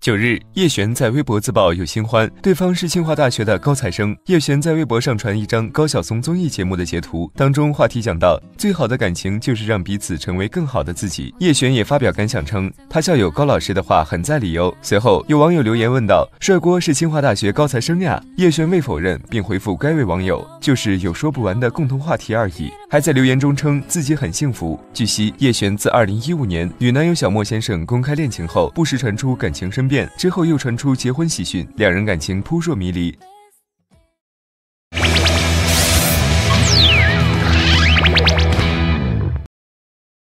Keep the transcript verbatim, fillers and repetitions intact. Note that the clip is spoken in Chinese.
九日，叶璇在微博自曝有新欢，对方是清华大学的高材生。叶璇在微博上传一张高晓松综艺节目的截图，当中话题讲到，最好的感情就是让彼此成为更好的自己。叶璇也发表感想称，他校友高老师的话很在理哦。随后有网友留言问道：“帅锅是清华大学高材生呀？”叶璇未否认，并回复该位网友：“就是有说不完的共同话题而已。”还在留言中称自己很幸福。据悉，叶璇自二零一五年与男友小莫先生公开恋情后，不时传出感情生变，之后又传出结婚喜讯，两人感情扑朔迷离。